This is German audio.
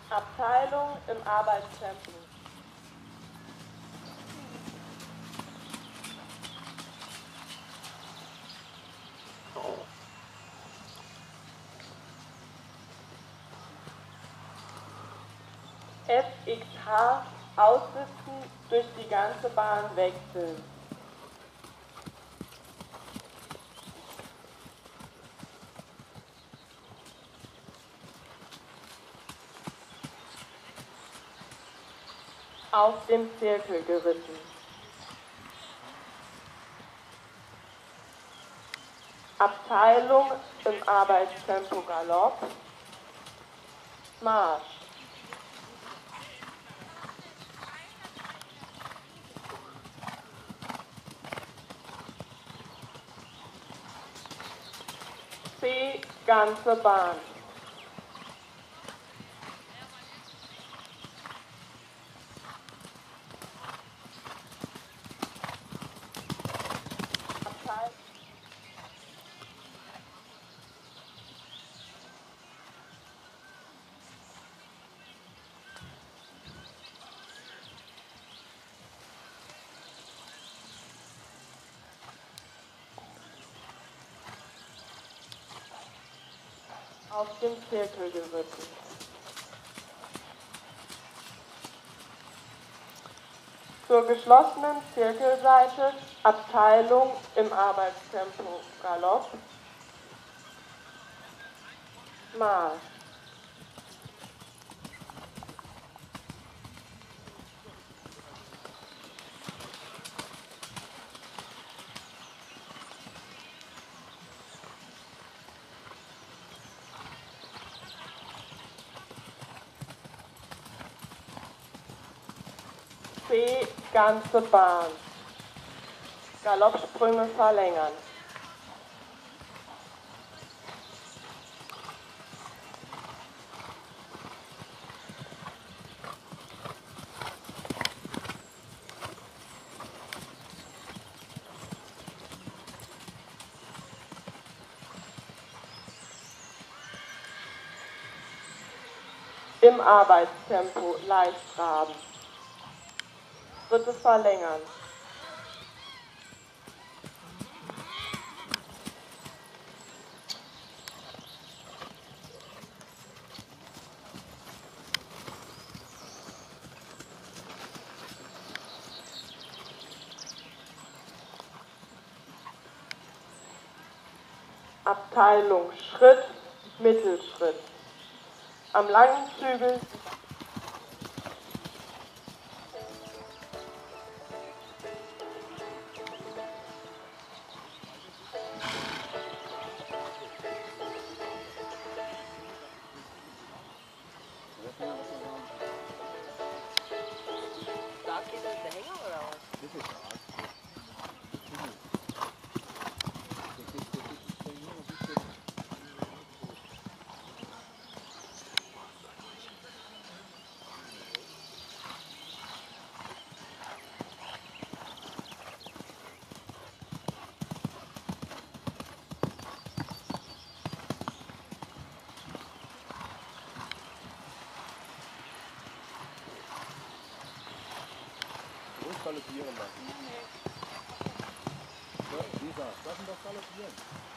Abteilung im Arbeitstempo. FXH aussitzen, durch die ganze Bahn wechseln. Auf dem Zirkel geritten. Abteilung im Arbeitstempo Galopp. Marsch. C, ganze Bahn. Auf dem Zirkel geritten. Zur geschlossenen Zirkelseite Abteilung im Arbeitstempo Galopp. Marsch. C, ganze Bahn. Galoppsprünge verlängern. Im Arbeitstempo leicht traben. Schritte verlängern. Abteilung Schritt, Mittelschritt. Am langen Zügel Sagt ihr, das ist der Hänger oder was? Galoppieren lassen. So, Lisa, lass ihn doch galoppieren.